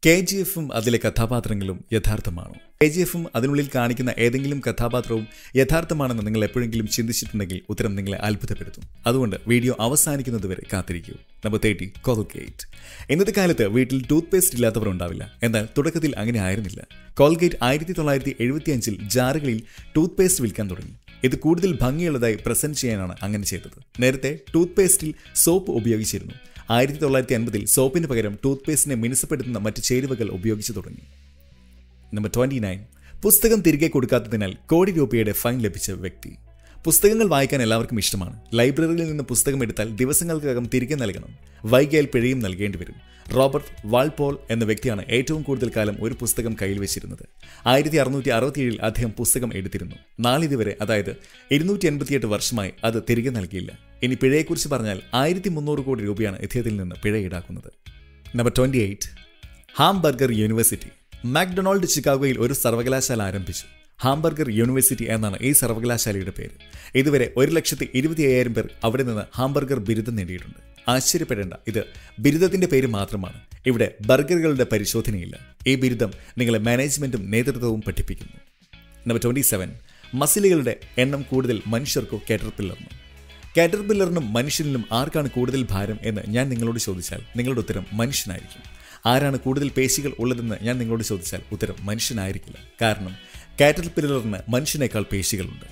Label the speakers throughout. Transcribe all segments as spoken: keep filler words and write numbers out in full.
Speaker 1: K G എഫും അതിലെ കഥാപാത്രങ്ങളും യഥാർത്ഥമാണോ? കെ ജി എഫും അതിനുള്ളിൽ കാണിക്കുന്ന ഏതെങ്കിലും കഥാപാത്രവും യഥാർത്ഥമാണെന്ന് നിങ്ങൾ എപ്പോഴെങ്കിലും ചിന്തിച്ചിട്ടുണ്ടെങ്കിൽ ഉത്തരം നിങ്ങളെ അത്ഭുതപ്പെടുത്തും. അതുകൊണ്ട് വീഡിയോ അവസാനിക്കുന്നതുവരെ കാത്തിരിക്കൂ. Number thirty, Colgate. ഇന്നത്തെ കാലത്ത് വീട്ടിൽ ടൂത്ത് പേസ്റ്റ് ഇല്ലാത്തവർ ഉണ്ടാവില്ല. എന്നാൽ തുടക്കത്തിൽ അങ്ങനെ ആയിരുന്നില്ല. കോൾഗേറ്റ് ആയിരത്തി തൊള്ളായിരത്തി എഴുപത്തി അഞ്ചിൽ ജാറുകളിൽ ടൂത്ത് പേസ്റ്റ് വിൽക്കാൻ തുടങ്ങി. ഇത് കൂടുതൽ ഭംഗിയുള്ളതായി പ്രസന്റ് ചെയ്യാനാണ് അങ്ങനെ ചെയ്തത്. നേരത്തെ ടൂത്ത് പേസ്റ്റിൽ സോപ്പ് ഉപയോഗിച്ചിരുന്നു. ആയിരത്തി തൊള്ളായിരത്തി അൻപതിൽ സോപ്പിന് പകരം ടൂത്ത് പേസ്റ്റിനെ മിനുസപ്പെടുത്തുന്ന മറ്റ് ചേരുവകൾ ഉപയോഗിച്ചു തുടങ്ങി. നമ്പർ ട്വന്റി നയൻ, പുസ്തകം തിരികെ കൊടുക്കാത്തതിനാൽ കോടി രൂപയുടെ ഫൈൻ ലഭിച്ച വ്യക്തി. പുസ്തകങ്ങൾ വായിക്കാൻ എല്ലാവർക്കും ഇഷ്ടമാണ്. ലൈബ്രറിയിൽ നിന്ന് പുസ്തകം എടുത്താൽ ദിവസങ്ങൾക്കകം തിരികെ നൽകണം. വൈകിയാൽ പിഴയും നൽകേണ്ടി വരും. റോബർട്ട് വാൾപോൾ എന്ന വ്യക്തിയാണ് ഏറ്റവും കൂടുതൽ കാലം ഒരു പുസ്തകം കയ്യിൽ വെച്ചിരുന്നത്. ആയിരത്തി അറുന്നൂറ്റി അറുപത്തിയേഴിൽ അദ്ദേഹം പുസ്തകം എടുത്തിരുന്നു. നാളിതുവരെ, അതായത് ഇരുന്നൂറ്റി എൺപത്തിയെട്ട് വർഷമായി അത് തിരികെ നൽകിയില്ല. ഇനി പിഴയെക്കുറിച്ച് പറഞ്ഞാൽ ആയിരത്തി മുന്നൂറ് കോടി രൂപയാണ് ഇദ്ദേഹത്തിൽ നിന്ന് പിഴ ഈടാക്കുന്നത്. Number twenty eight, hamburger university. McDonald ചിക്കാഗോയിൽ ഒരു സർവകലാശാല ആരംഭിച്ചു. ഹാംബർഗർ യൂണിവേഴ്സിറ്റി എന്നാണ് ഈ സർവകലാശാലയുടെ പേര്. ഇതുവരെ ഒരു ലക്ഷത്തി ഇരുപത്തി അയ്യായിരം പേർ അവിടെ നിന്ന് ഹാംബർഗർ ബിരുദം നേടിയിട്ടുണ്ട്. ആശ്ചര്യപ്പെടേണ്ട, ഇത് ബിരുദത്തിന്റെ പേര് മാത്രമാണ്. ഇവിടെ ബർഗറുകളുടെ പരിശോധനയില്ല. ഈ ബിരുദം നിങ്ങളെ മാനേജ്മെന്റും നേതൃത്വവും പഠിപ്പിക്കുന്നു. നമ്പർ ട്വന്റി സെവൻ, മസിലുകളുടെ എണ്ണം കൂടുതൽ മനുഷ്യർക്കോ കാറ്റർപില്ലറിനോ? കാറ്റർപില്ലറിനും മനുഷ്യനിലും ആർക്കാണ് കൂടുതൽ ഭാരം എന്ന് ഞാൻ നിങ്ങളോട് ചോദിച്ചാൽ നിങ്ങളുടെ ഉത്തരം മനുഷ്യനായിരിക്കും. ആരാണ് കൂടുതൽ പേശികൾ ഉള്ളതെന്ന് ഞാൻ നിങ്ങളോട് ചോദിച്ചാൽ ഉത്തരം മനുഷ്യനായിരിക്കില്ല. കാരണം കാറ്റർപില്ലറിന് മനുഷ്യനേക്കാൾ പേശികളുണ്ട്.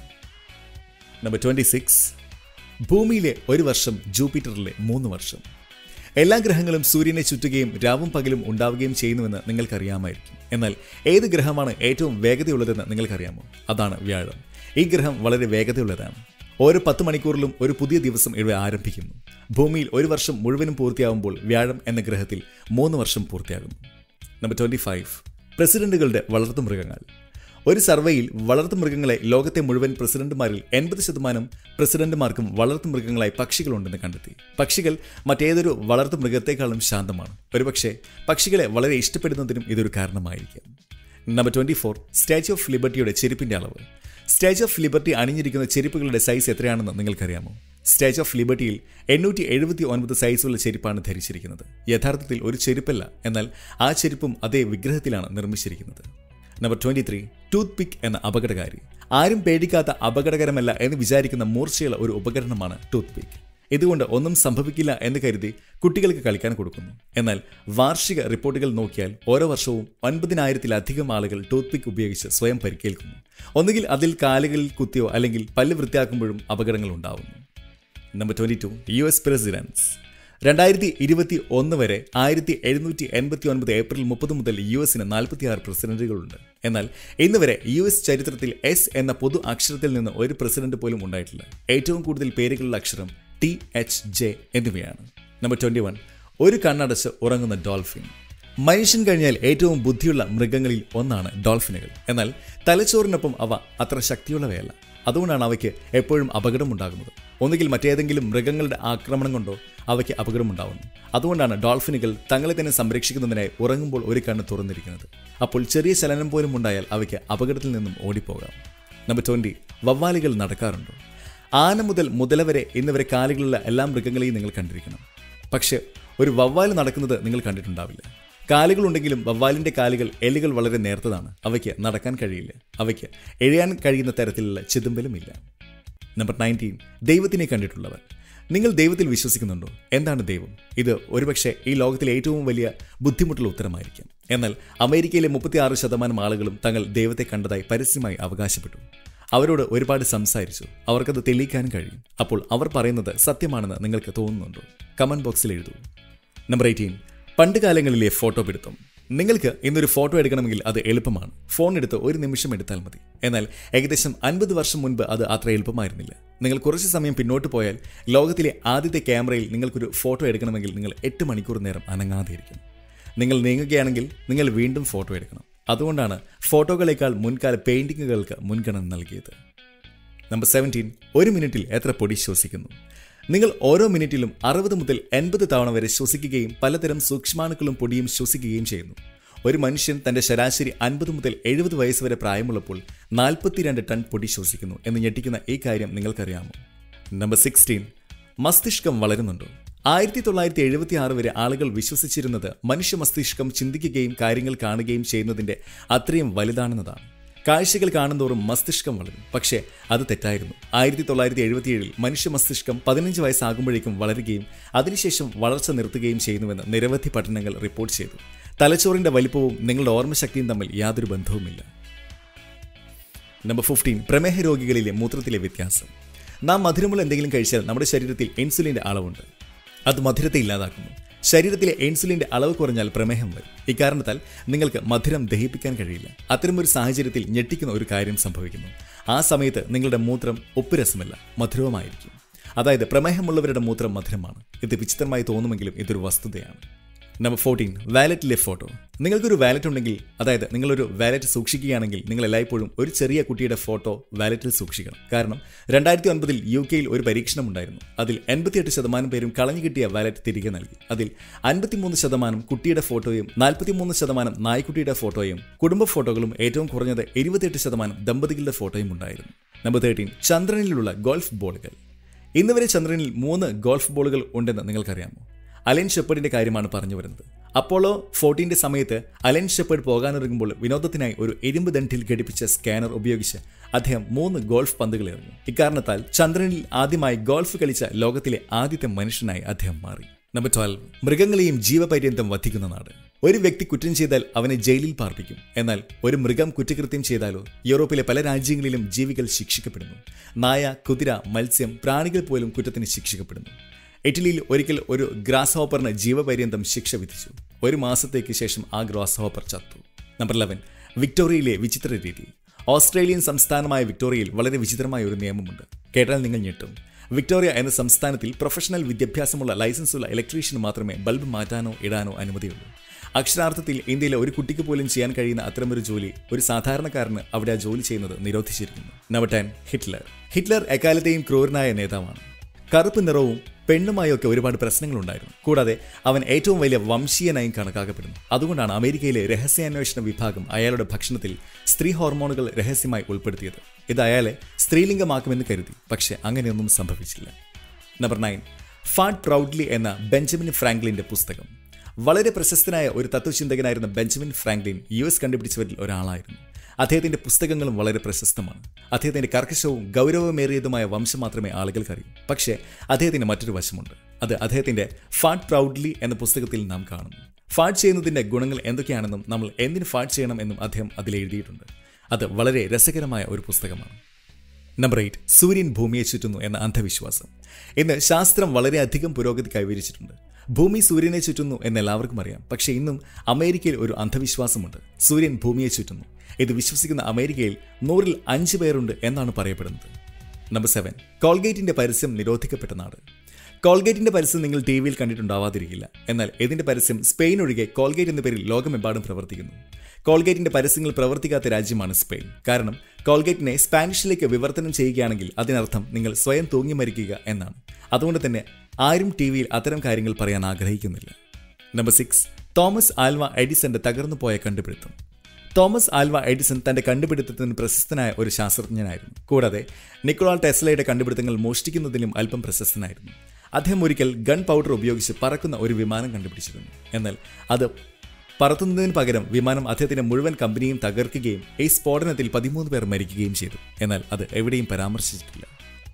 Speaker 1: നമ്പർ ട്വന്റി സിക്സ്, ഭൂമിയിലെ ഒരു വർഷം ജൂപ്പിറ്ററിലെ മൂന്ന് വർഷം. എല്ലാ ഗ്രഹങ്ങളും സൂര്യനെ ചുറ്റുകയും രാവും പകലും ഉണ്ടാവുകയും ചെയ്യുന്നുവെന്ന് നിങ്ങൾക്കറിയാമായിരിക്കും. എന്നാൽ ഏത് ഗ്രഹമാണ് ഏറ്റവും വേഗതയുള്ളതെന്ന് നിങ്ങൾക്കറിയാമോ? അതാണ് വ്യാഴം. ഈ ഗ്രഹം വളരെ വേഗതയുള്ളതാണ്. ഓരോ പത്ത് മണിക്കൂറിലും ഒരു പുതിയ ദിവസം ഇവിടെ ആരംഭിക്കുന്നു. ഭൂമിയിൽ ഒരു വർഷം മുഴുവനും പൂർത്തിയാവുമ്പോൾ വ്യാഴം എന്ന ഗ്രഹത്തിൽ മൂന്ന് വർഷം പൂർത്തിയാകുന്നു. നമ്പർ ട്വന്റി ഫൈവ്, പ്രസിഡന്റുകളുടെ വളർത്തുമൃഗങ്ങൾ. ഒരു സർവേയിൽ വളർത്തുമൃഗങ്ങളെ ലോകത്തെ മുഴുവൻ പ്രസിഡന്റുമാരിൽ എൺപത് ശതമാനം പ്രസിഡന്റുമാർക്കും വളർത്തുമൃഗങ്ങളായി പക്ഷികളുണ്ടെന്ന് കണ്ടെത്തി. പക്ഷികൾ മറ്റേതൊരു വളർത്തുമൃഗത്തെക്കാളും ശാന്തമാണ്. ഒരുപക്ഷെ പക്ഷികളെ വളരെ ഇഷ്ടപ്പെടുന്നതിനും ഇതൊരു കാരണമായിരിക്കാം. Number twenty four, statue of ലിബർട്ടിയുടെ ചെരുപ്പിന്റെ അളവ്. സ്റ്റാച്യു ഓഫ് ലിബർട്ടി അണിഞ്ഞിരിക്കുന്ന ചെരുപ്പുകളുടെ സൈസ് എത്രയാണെന്ന് നിങ്ങൾക്കറിയാമോ? സ്റ്റാച്യു ഓഫ് ലിബർട്ടിയിൽ എണ്ണൂറ്റി എഴുപത്തി ഒൻപത് സൈസുള്ള ചെരുപ്പാണ് ധരിച്ചിരിക്കുന്നത്. യഥാർത്ഥത്തിൽ ഒരു ചെരുപ്പല്ല, എന്നാൽ ആ ചെരുപ്പും അതേ വിഗ്രഹത്തിലാണ് നിർമ്മിച്ചിരിക്കുന്നത്. Number twenty three, toothpick എന്ന അപകടകാരി. ആരും പേടിക്കാത്ത, അപകടകരമല്ല എന്ന് വിചാരിക്കുന്ന മൂർച്ചയുള്ള ഒരു ഉപകരണമാണ് ടൂത്ത് പിക്ക്. ഇതുകൊണ്ട് ഒന്നും സംഭവിക്കില്ല എന്ന് കരുതി കുട്ടികൾക്ക് കളിക്കാൻ കൊടുക്കുന്നു. എന്നാൽ വാർഷിക റിപ്പോർട്ടുകൾ നോക്കിയാൽ ഓരോ വർഷവും ഒൻപതിനായിരത്തിലധികം ആളുകൾ ടൂത്ത് പിക്ക് ഉപയോഗിച്ച് സ്വയം പരിക്കേൽക്കുന്നു. ഒന്നുകിൽ അതിൽ കാലുകളിൽ കുത്തിയോ അല്ലെങ്കിൽ പല്ല് വൃത്തിയാക്കുമ്പോഴും അപകടങ്ങൾ ഉണ്ടാവുന്നു. Number twenty two, U S presidents. രണ്ടായിരത്തി ഇരുപത്തി ഒന്ന് വരെ ആയിരത്തി എഴുന്നൂറ്റി എൺപത്തി ഒൻപത് ഏപ്രിൽ മുപ്പത് മുതൽ യു എസിന് നാൽപ്പത്തിയാറ് പ്രസിഡന്റുകളുണ്ട്. എന്നാൽ ഇന്ന് വരെ യു എസ് ചരിത്രത്തിൽ എസ് എന്ന പൊതു അക്ഷരത്തിൽ നിന്ന് ഒരു പ്രസിഡന്റ് പോലും ഉണ്ടായിട്ടില്ല. ഏറ്റവും കൂടുതൽ പേരുകളുള്ള അക്ഷരം ടി, എച്ച്, ജെ എന്നിവയാണ്. നമ്പർ ട്വന്റി വൺ, ഒരു കണ്ണടച്ച് ഉറങ്ങുന്ന ഡോൾഫിൻ. മനുഷ്യൻ കഴിഞ്ഞാൽ ഏറ്റവും ബുദ്ധിയുള്ള മൃഗങ്ങളിൽ ഒന്നാണ് ഡോൾഫിനുകൾ. എന്നാൽ തലച്ചോറിനൊപ്പം അവ അത്ര ശക്തിയുള്ളവയല്ല. അതുകൊണ്ടാണ് അവയ്ക്ക് എപ്പോഴും അപകടമുണ്ടാകുന്നത്. ഒന്നുകിൽ മറ്റേതെങ്കിലും മൃഗങ്ങളുടെ ആക്രമണം കൊണ്ടോ അവയ്ക്ക് അപകടമുണ്ടാകുന്നു. അതുകൊണ്ടാണ് ഡോൾഫിനുകൾ തങ്ങളെ തന്നെ സംരക്ഷിക്കുന്നതിനായി ഉറങ്ങുമ്പോൾ ഒരു കണ്ണ് തുറന്നിരിക്കുന്നത്. അപ്പോൾ ചെറിയ ചലനം പോലും ഉണ്ടായാൽ അവയ്ക്ക് അപകടത്തിൽ നിന്നും ഓടിപ്പോകാം. നമ്പർ ട്വന്റി, വവ്വാലുകൾ നടക്കാറുണ്ടോ? ആന മുതൽ മുതല വരെ ഇന്നുവരെ കാലുകളുള്ള എല്ലാ മൃഗങ്ങളെയും നിങ്ങൾ കണ്ടിരിക്കണം. പക്ഷേ ഒരു വവ്വാല് നടക്കുന്നത് നിങ്ങൾ കണ്ടിട്ടുണ്ടാവില്ല. കാലുകളുണ്ടെങ്കിലും വവ്വാലിന്റെ കാലുകൾ എല്ലുകൾ വളരെ നേർത്തതാണ്. അവയ്ക്ക് നടക്കാൻ കഴിയില്ല. അവയ്ക്ക് എഴയാൻ കഴിയുന്ന തരത്തിലുള്ള ചിതുമ്പലുമില്ല. നമ്പർ നയൻറ്റീൻ, ദൈവത്തിനെ കണ്ടിട്ടുള്ളവർ. നിങ്ങൾ ദൈവത്തിൽ വിശ്വസിക്കുന്നുണ്ടോ? എന്താണ് ദൈവം? ഇത് ഒരുപക്ഷെ ഈ ലോകത്തിലെ ഏറ്റവും വലിയ ബുദ്ധിമുട്ടുള്ള ഉത്തരമായിരിക്കാം. എന്നാൽ അമേരിക്കയിലെ മുപ്പത്തി ആറ് ശതമാനം ആളുകളും തങ്ങൾ ദൈവത്തെ കണ്ടതായി പരസ്യമായി അവകാശപ്പെട്ടു. അവരോട് ഒരുപാട് സംസാരിച്ചു. അവർക്കത് തെളിയിക്കാനും കഴിയും. അപ്പോൾ അവർ പറയുന്നത് സത്യമാണെന്ന് നിങ്ങൾക്ക് തോന്നുന്നുണ്ടോ? കമന്റ് ബോക്സിൽ എഴുതൂ. നമ്പർ എയ്റ്റീൻ, പണ്ട് കാലങ്ങളിലെ ഫോട്ടോ പിടുത്തം. നിങ്ങൾക്ക് ഇന്നൊരു ഫോട്ടോ എടുക്കണമെങ്കിൽ അത് എളുപ്പമാണ്. ഫോൺ എടുത്ത് ഒരു നിമിഷം എടുത്താൽ മതി. എന്നാൽ ഏകദേശം അൻപത് വർഷം മുൻപ് അത് അത്ര എളുപ്പമായിരുന്നില്ല. നിങ്ങൾ കുറച്ച് സമയം പിന്നോട്ട് പോയാൽ ലോകത്തിലെ ആദ്യത്തെ ക്യാമറയിൽ നിങ്ങൾക്കൊരു ഫോട്ടോ എടുക്കണമെങ്കിൽ നിങ്ങൾ എട്ട് മണിക്കൂർ നേരം അനങ്ങാതെ ഇരിക്കും. നിങ്ങൾ നീങ്ങുകയാണെങ്കിൽ നിങ്ങൾ വീണ്ടും ഫോട്ടോ എടുക്കണം. അതുകൊണ്ടാണ് ഫോട്ടോകളേക്കാൾ മുൻകാല പെയിന്റിങ്ങുകൾക്ക് മുൻഗണന നൽകിയത്. നമ്പർ സെവൻറ്റീൻ, ഒരു മിനിറ്റിൽ എത്ര പൊടി ശ്വസിക്കുന്നു? നിങ്ങൾ ഓരോ മിനിറ്റിലും അറുപത് മുതൽ എൺപത് തവണ വരെ ശ്വസിക്കുകയും പലതരം സൂക്ഷ്മാണുക്കളും പൊടിയും ശ്വസിക്കുകയും ചെയ്യുന്നു. ഒരു മനുഷ്യൻ തന്റെ ശരാശരി അൻപത് മുതൽ എഴുപത് വയസ്സ് വരെ പ്രായമുള്ളപ്പോൾ നാൽപ്പത്തിരണ്ട് ടൺ പൊടി ശ്വസിക്കുന്നു എന്ന് ഞെട്ടിക്കുന്ന ഈ കാര്യം നിങ്ങൾക്കറിയാമോ? നമ്പർ സിക്സ്റ്റീൻ, മസ്തിഷ്കം വളരുന്നുണ്ടോ? ആയിരത്തി തൊള്ളായിരത്തി എഴുപത്തി ആറ് വരെ ആളുകൾ വിശ്വസിച്ചിരുന്നത് മനുഷ്യ മസ്തിഷ്കം ചിന്തിക്കുകയും കാര്യങ്ങൾ കാണുകയും ചെയ്യുന്നതിന്റെ അത്രയും വലുതാണെന്നതാണ്. കാഴ്ചകൾ കാണുന്തോറും മസ്തിഷ്കം വളരും. പക്ഷേ അത് തെറ്റായിരുന്നു. ആയിരത്തി തൊള്ളായിരത്തി എഴുപത്തിയേഴിൽ മനുഷ്യ മസ്തിഷ്കം പതിനഞ്ച് വയസ്സാകുമ്പോഴേക്കും വളരുകയും അതിനുശേഷം വളർച്ച നിർത്തുകയും ചെയ്യുന്നുവെന്ന് നിരവധി പഠനങ്ങൾ റിപ്പോർട്ട് ചെയ്തു. തലച്ചോറിന്റെ വലിപ്പവും നിങ്ങളുടെ ഓർമ്മശക്തിയും തമ്മിൽ യാതൊരു ബന്ധവുമില്ല. നമ്പർ ഫിഫ്റ്റീൻ, പ്രമേഹ രോഗികളിലെ മൂത്രത്തിലെ വ്യത്യാസം. നാം മധുരമുള്ള എന്തെങ്കിലും കഴിച്ചാൽ നമ്മുടെ ശരീരത്തിൽ ഇൻസുലിന്റെ അളവുണ്ട്. അത് മധുരത്തെ ഇല്ലാതാക്കുന്നു. ശരീരത്തിലെ ഇൻസുലിന്റെ അളവ് കുറഞ്ഞാൽ പ്രമേഹം വരും. ഇക്കാരണത്താൽ നിങ്ങൾക്ക് മധുരം ദഹിപ്പിക്കാൻ കഴിയില്ല. അത്തരമൊരു സാഹചര്യത്തിൽ ഞെട്ടിക്കുന്ന ഒരു കാര്യം സംഭവിക്കുന്നു. ആ സമയത്ത് നിങ്ങളുടെ മൂത്രം ഉപ്പുരസമല്ല, മധുരവുമായിരിക്കും. അതായത് പ്രമേഹമുള്ളവരുടെ മൂത്രം മധുരമാണ്. ഇത് വിചിത്രമായി തോന്നുമെങ്കിലും ഇതൊരു വസ്തുതയാണ്. നമ്പർ ഫോർട്ടീൻ, വാലറ്റിലെ ഫോട്ടോ. നിങ്ങൾക്കൊരു വാലറ്റ് ഉണ്ടെങ്കിൽ, അതായത് നിങ്ങളൊരു വാലറ്റ് സൂക്ഷിക്കുകയാണെങ്കിൽ നിങ്ങൾ എല്ലായ്പ്പോഴും ഒരു ചെറിയ കുട്ടിയുടെ ഫോട്ടോ വാലറ്റിൽ സൂക്ഷിക്കണം. കാരണം രണ്ടായിരത്തി ഒൻപതിൽ യു കെയിൽ ഒരു പരീക്ഷണം ഉണ്ടായിരുന്നു. അതിൽ എൺപത്തിയെട്ട് ശതമാനം പേരും കളഞ്ഞു കിട്ടിയ വാലറ്റ് തിരികെ നൽകി. അതിൽ അൻപത്തിമൂന്ന് ശതമാനം കുട്ടിയുടെ ഫോട്ടോയും നാൽപ്പത്തിമൂന്ന് ശതമാനം നായ്ക്കുട്ടിയുടെ ഫോട്ടോയും കുടുംബ ഫോട്ടോകളും ഏറ്റവും കുറഞ്ഞത് ഇരുപത്തിയെട്ട് ശതമാനം ദമ്പതികളുടെ ഫോട്ടോയും ഉണ്ടായിരുന്നു. നമ്പർ തേർട്ടീൻ, ചന്ദ്രനിലുള്ള ഗോൾഫ് ബോളുകൾ. ഇന്ന് വരെ ചന്ദ്രനിൽ മൂന്ന് ഗോൾഫ് ബോളുകൾ ഉണ്ടെന്ന് നിങ്ങൾക്കറിയാമോ? അലൻ ഷെപ്പേർഡിന്റെ കാര്യമാണ് പറഞ്ഞു വരുന്നത്. അപ്പോളോ ഫോർട്ടീന്റെ സമയത്ത് അലൻ ഷെപ്പേർഡ് പോകാനൊരുങ്ങുമ്പോൾ വിനോദത്തിനായി ഒരു ഇരുമ്പ് ദണ്ഡിൽ ഘടിപ്പിച്ച സ്കാനർ ഉപയോഗിച്ച് അദ്ദേഹം മൂന്ന് ഗോൾഫ് പന്തുകൾ എറിഞ്ഞു. ഇക്കാരണത്താൽ ചന്ദ്രനിൽ ആദ്യമായി ഗോൾഫ് കളിച്ച ലോകത്തിലെ ആദ്യത്തെ മനുഷ്യനായി അദ്ദേഹം മാറി. നമ്പർ ട്വൽവ്, മൃഗങ്ങളെയും ജീവപര്യന്തം വധിക്കുന്ന നാട്. ഒരു വ്യക്തി കുറ്റം ചെയ്താൽ അവനെ ജയിലിൽ പാർപ്പിക്കും. എന്നാൽ ഒരു മൃഗം കുറ്റകൃത്യം ചെയ്താലോ? യൂറോപ്പിലെ പല രാജ്യങ്ങളിലും ജീവികൾ ശിക്ഷിക്കപ്പെടുന്നു. നായ, കുതിര, മത്സ്യം, പ്രാണികൾ പോലും കുറ്റത്തിന് ശിക്ഷിക്കപ്പെടുന്നു. ഇറ്റലിയിൽ ഒരിക്കൽ ഒരു ഗ്രാസ് ഹോപ്പറിന് ജീവപര്യന്തം ശിക്ഷ വിധിച്ചു. ഒരു മാസത്തേക്ക് ശേഷം ആ ഗ്രാസ് ഹോപ്പർ ചത്തു. നമ്പർ ഇലവൻ, വിക്ടോറിയയിലെ വിചിത്ര രീതി. ഓസ്ട്രേലിയൻ സംസ്ഥാനമായ വിക്ടോറിയയിൽ വളരെ വിചിത്രമായ ഒരു നിയമമുണ്ട്. കേട്ടാൽ നിങ്ങൾ ഞെട്ടും. വിക്ടോറിയ എന്ന സംസ്ഥാനത്തിൽ പ്രൊഫഷണൽ വിദ്യാഭ്യാസമുള്ള ലൈസൻസുള്ള ഇലക്ട്രീഷ്യന് മാത്രമേ ബൾബ് മാറ്റാനോ ഇടാനോ അനുമതിയുള്ളൂ. അക്ഷരാർത്ഥത്തിൽ ഇന്ത്യയിലെ ഒരു കുട്ടിക്ക് പോലും ചെയ്യാൻ കഴിയുന്ന അത്തരമൊരു ജോലി ഒരു സാധാരണക്കാരന് അവിടെ ആ ജോലി ചെയ്യുന്നത് നിരോധിച്ചിരിക്കുന്നു. Number ten, Hitler. ഹിറ്റ്ലർ എക്കാലത്തെയും ക്രൂരനായ നേതാവാണ്. കറുപ്പ് നിറവും പെണ്ണുമായൊക്കെ ഒരുപാട് പ്രശ്നങ്ങളുണ്ടായിരുന്നു. കൂടാതെ അവൻ ഏറ്റവും വലിയ വംശീയനായും കണക്കാക്കപ്പെടുന്നു. അതുകൊണ്ടാണ് അമേരിക്കയിലെ രഹസ്യാന്വേഷണ വിഭാഗം അയാളുടെ ഭക്ഷണത്തിൽ സ്ത്രീ ഹോർമോണുകൾ രഹസ്യമായി ഉൾപ്പെടുത്തിയത്. ഇത് അയാളെ സ്ത്രീലിംഗമാക്കുമെന്ന് കരുതി. പക്ഷേ അങ്ങനെയൊന്നും സംഭവിച്ചില്ല. നമ്പർ നയൻ, ഫാഡ് പ്രൗഡ്ലി എന്ന ബെഞ്ചമിൻ ഫ്രാങ്ക്ലിന്റെ പുസ്തകം. വളരെ പ്രശസ്തനായ ഒരു തത്വചിന്തകനായിരുന്ന ബെഞ്ചമിൻ ഫ്രാങ്ക്ലിൻ യു എസ് കണ്ടുപിടിച്ചവരിൽ ഒരാളായിരുന്നു. അദ്ദേഹത്തിന്റെ പുസ്തകങ്ങളും വളരെ പ്രശസ്തമാണ്. അദ്ദേഹത്തിന്റെ കർക്കശവും ഗൗരവമേറിയതുമായ വംശം മാത്രമേ ആളുകൾക്കറിയൂ. പക്ഷേ അദ്ദേഹത്തിന് മറ്റൊരു വശമുണ്ട്. അത് അദ്ദേഹത്തിന്റെ ഫാഡ് പ്രൗഡ്ലി എന്ന പുസ്തകത്തിൽ നാം കാണുന്നു. ഫാഡ് ചെയ്യുന്നതിന്റെ ഗുണങ്ങൾ എന്തൊക്കെയാണെന്നും നമ്മൾ എന്തിന് ഫാഡ് ചെയ്യണം എന്നും അദ്ദേഹം അതിൽ എഴുതിയിട്ടുണ്ട്. അത് വളരെ രസകരമായ ഒരു പുസ്തകമാണ്. നമ്പർ എയ്റ്റ്, സൂര്യൻ ഭൂമിയെ ചുറ്റുന്നു എന്ന അന്ധവിശ്വാസം. ഇന്ന് ശാസ്ത്രം വളരെയധികം പുരോഗതി കൈവരിച്ചിട്ടുണ്ട്. ഭൂമി സൂര്യനെ ചുറ്റുന്നു എന്ന് എല്ലാവർക്കും അറിയാം. പക്ഷേ ഇന്നും അമേരിക്കയിൽ ഒരു അന്ധവിശ്വാസമുണ്ട്. സൂര്യൻ ഭൂമിയെ ചുറ്റുന്നു. ഇത് വിശ്വസിക്കുന്ന അമേരിക്കയിൽ നൂറിൽ അഞ്ച് പേരുണ്ട് എന്നാണ് പറയപ്പെടുന്നത്. നമ്പർ സെവൻ, കോൾഗേറ്റിന്റെ പരസ്യം നിരോധിക്കപ്പെട്ട നാട്. കോൾഗേറ്റിന്റെ പരസ്യം നിങ്ങൾ ടി വിയിൽ കണ്ടിട്ടുണ്ടാവാതിരിക്കില്ല. എന്നാൽ ഇതിന്റെ പരസ്യം സ്പെയിൻ ഒഴികെ കോൾഗേറ്റ് എന്ന പേരിൽ ലോകമെമ്പാടും പ്രവർത്തിക്കുന്നു. കോൾഗേറ്റിന്റെ പരസ്യങ്ങൾ പ്രവർത്തിക്കാത്ത രാജ്യമാണ് സ്പെയിൻ. കാരണം കോൾഗേറ്റിനെ സ്പാനിഷിലേക്ക് വിവർത്തനം ചെയ്യുകയാണെങ്കിൽ അതിനർത്ഥം നിങ്ങൾ സ്വയം തൂങ്ങി മരിക്കുക എന്നാണ്. അതുകൊണ്ട് തന്നെ ആരും ടി വിയിൽ അത്തരം കാര്യങ്ങൾ പറയാൻ ആഗ്രഹിക്കുന്നില്ല. നമ്പർ സിക്സ്, തോമസ് ആൽവ എഡിസന്റെ തകർന്നു പോയ കണ്ടുപിടുത്തം. തോമസ് ആൽവ എഡിസൺ തന്റെ കണ്ടുപിടുത്തത്തിന് പ്രശസ്തനായ ഒരു ശാസ്ത്രജ്ഞനായിരുന്നു. കൂടാതെ നിക്കോള ടെസ്ലയുടെ കണ്ടുപിടുത്തങ്ങൾ മോഷ്ടിക്കുന്നതിലും അല്പം പ്രശസ്തനായിരുന്നു. അദ്ദേഹം ഒരിക്കൽ ഗൺ പൗഡർ ഉപയോഗിച്ച് പറക്കുന്ന ഒരു വിമാനം കണ്ടുപിടിച്ചിരുന്നു. എന്നാൽ അത് പറത്തുന്നതിന് പകരം വിമാനം അദ്ദേഹത്തിന്റെ മുഴുവൻ കമ്പനിയും തകർക്കുകയും ഈ സ്ഫോടനത്തിൽ പതിമൂന്ന് പേർ മരിക്കുകയും ചെയ്തു. എന്നാൽ അത് എവിടെയും പരാമർശിച്ചിട്ടില്ല.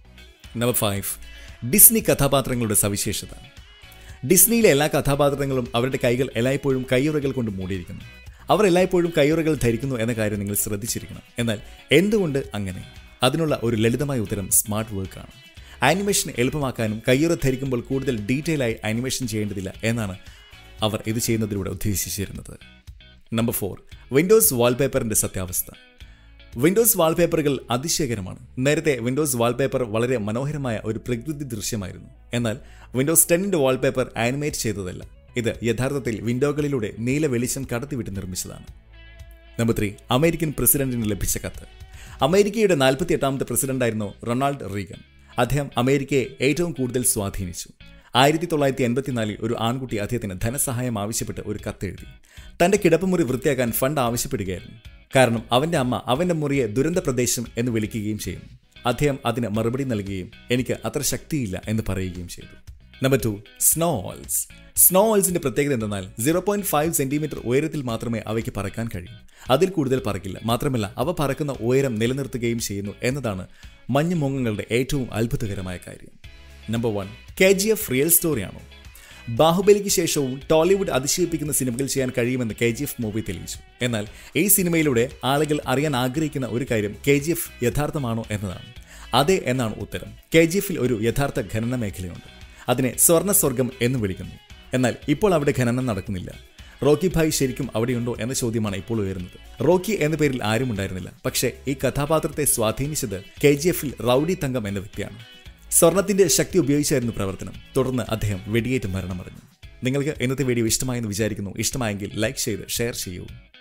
Speaker 1: നമ്പർ ഫൈവ്, ഡിസ്നി കഥാപാത്രങ്ങളുടെ സവിശേഷത. ഡിസ്നിയിലെ എല്ലാ കഥാപാത്രങ്ങളും അവരുടെ കൈകൾ എല്ലായ്പ്പോഴും കയ്യുറകൾ കൊണ്ട് മൂടിയിരിക്കുന്നു. അവർ എല്ലായ്പ്പോഴും കയ്യുറകൾ ധരിക്കുന്നു എന്ന കാര്യം നിങ്ങൾ ശ്രദ്ധിച്ചിരിക്കണം. എന്നാൽ എന്തുകൊണ്ട് അങ്ങനെ? അതിനുള്ള ഒരു ലളിതമായ ഉത്തരം സ്മാർട്ട് വർക്കാണ്. ആനിമേഷൻ എളുപ്പമാക്കാനും കയ്യുറ ധരിക്കുമ്പോൾ കൂടുതൽ ഡീറ്റെയിൽ ആയി ആനിമേഷൻ ചെയ്യേണ്ടതില്ല എന്നാണ് അവർ ഇത് ചെയ്യുന്നതിലൂടെ ഉദ്ദേശിച്ചിരുന്നത്. നമ്പർ ഫോർ, വിൻഡോസ് വാൾപേപ്പറിന്റെ സത്യാവസ്ഥ. വിൻഡോസ് വാൾപേപ്പറുകൾ അതിശയകരമാണ്. നേരത്തെ വിൻഡോസ് വാൾപേപ്പർ വളരെ മനോഹരമായ ഒരു പ്രകൃതി ദൃശ്യമായിരുന്നു. എന്നാൽ വിൻഡോസ് ടെന്നിന്റെ വാൾപേപ്പർ ആനിമേറ്റ് ചെയ്തതല്ല. ഇത് യഥാർത്ഥത്തിൽ വിൻഡോകളിലൂടെ നീല വെളിച്ചം കടത്തിവിട്ട് നിർമ്മിച്ചതാണ്. നമ്പർ ത്രീ, അമേരിക്കൻ പ്രസിഡന്റിന് ലഭിച്ച കത്ത്. അമേരിക്കയുടെ നാൽപ്പത്തി എട്ടാമത്തെ പ്രസിഡന്റായിരുന്നു റൊണാൾഡ് റീഗൻ. അദ്ദേഹം അമേരിക്കയെ ഏറ്റവും കൂടുതൽ സ്വാധീനിച്ചു. ആയിരത്തി തൊള്ളായിരത്തി എൺപത്തിനാലിൽ ഒരു ആൺകുട്ടി അദ്ദേഹത്തിന് ധനസഹായം ആവശ്യപ്പെട്ട് ഒരു കത്തെഴുതി. തന്റെ കിടപ്പുമുറി വൃത്തിയാക്കാൻ ഫണ്ട് ആവശ്യപ്പെടുകയായിരുന്നു. കാരണം അവന്റെ അമ്മ അവന്റെ മുറിയെ ദുരന്ത പ്രദേശം എന്ന് വിളിക്കുകയും ചെയ്യുന്നു. അദ്ദേഹം അതിന് മറുപടി നൽകുകയും എനിക്ക് അത്ര ശക്തിയില്ല എന്ന് പറയുകയും ചെയ്തു. Number two, snow owls. Snow ഓൾസിന്റെ പ്രത്യേകത എന്തെന്നാൽ സീറോ പോയിന്റ് ഫൈവ് സെന്റിമീറ്റർ ഉയരത്തിൽ മാത്രമേ അവയ്ക്ക് പറക്കാൻ കഴിയൂ. അതിൽ കൂടുതൽ പറക്കില്ല. മാത്രമല്ല അവ പറക്കുന്ന ഉയരം നിലനിർത്തുകയും ചെയ്യുന്നു എന്നതാണ് മഞ്ഞുമൂങ്ങകളുടെ ഏറ്റവും അത്ഭുതകരമായ കാര്യം. Number one, K G F real സ്റ്റോറിയാണോ? ബാഹുബലിക്ക് ശേഷവും ടോളിവുഡ് അതിശയിപ്പിക്കുന്ന സിനിമകൾ ചെയ്യാൻ കഴിയുമെന്ന് കെ ജി എഫ് മൂവി തെളിയിച്ചു. എന്നാൽ ഈ സിനിമയിലൂടെ ആളുകൾ അറിയാൻ ആഗ്രഹിക്കുന്ന ഒരു കാര്യം കെ ജി എഫ് യഥാർത്ഥമാണോ എന്നതാണ്. അതെ എന്നാണ് ഉത്തരം. കെ ജി എഫിൽ ഒരു യഥാർത്ഥ ഖനന മേഖലയുണ്ട്. അതിനെ സ്വർണ്ണ സ്വർഗം എന്ന് വിളിക്കുന്നു. എന്നാൽ ഇപ്പോൾ അവിടെ ഖനനം നടക്കുന്നില്ല. റോക്കി ഭായ് ശരിക്കും അവിടെയുണ്ടോ എന്ന ചോദ്യമാണ് ഇപ്പോൾ ഉയരുന്നത്. റോക്കി എന്ന പേരിൽ ആരും ഉണ്ടായിരുന്നില്ല. പക്ഷേ ഈ കഥാപാത്രത്തെ സ്വാധീനിച്ചത് കെ ജി എഫിൽ റൌഡി തങ്കം എന്ന വ്യക്തിയാണ്. സ്വർണത്തിന്റെ ശക്തി ഉപയോഗിച്ചായിരുന്നു പ്രവർത്തനം. തുടർന്ന് അദ്ദേഹം വെടിയേറ്റ് മരണമടഞ്ഞു. നിങ്ങൾക്ക് ഇന്നത്തെ വീഡിയോ ഇഷ്ടമായെന്ന് വിചാരിക്കുന്നു. ഇഷ്ടമായെങ്കിൽ ലൈക്ക് ചെയ്ത് ഷെയർ ചെയ്യൂ.